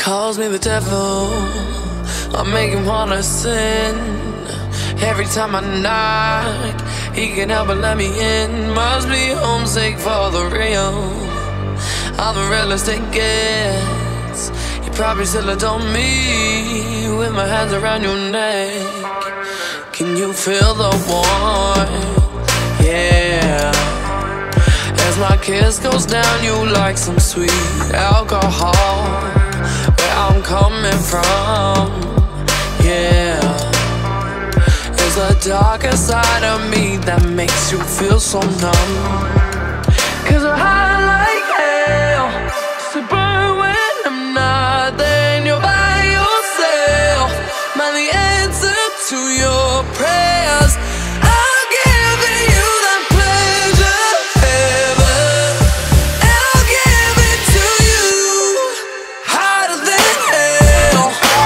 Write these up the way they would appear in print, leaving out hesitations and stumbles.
calls me the devil, I make him wanna sin. Every time I knock, he can't help but let me in. Must be homesick for the real, I'm the realest it gets. You probably still adore me with my hands around your neck. Can you feel the warmth? Yeah. As my kiss goes down, you like some sweet alcohol. Where I'm coming from, yeah. It's the darker side of me that makes you feel so numb. 'Cause I'm high like hell, so burn when I'm not there and you're by yourself. Man, the answer to your prayers, I'll give you that pleasure ever, and I'll give it to you harder than hell.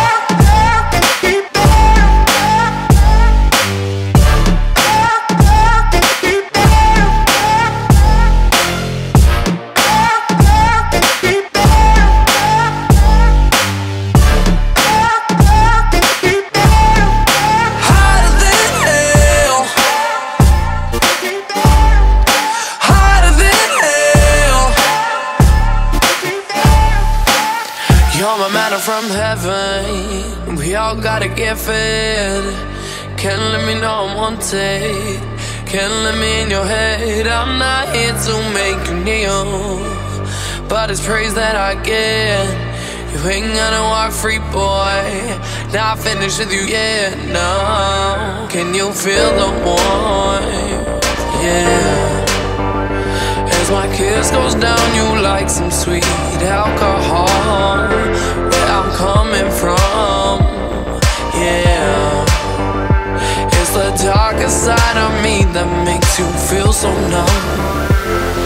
You're my manna from heaven, we all gotta get fed. Can't let me know I'm wanted, can't let me in your head. I'm not here to make you kneel, but it's praise that I get. You ain't gonna walk free, boy, not finished with you yet, no. Can you feel the warmth? Yeah. As my kiss goes down, you like some sweet alcohol. Where I'm coming from, yeah. It's the darker side of me that makes you feel so numb.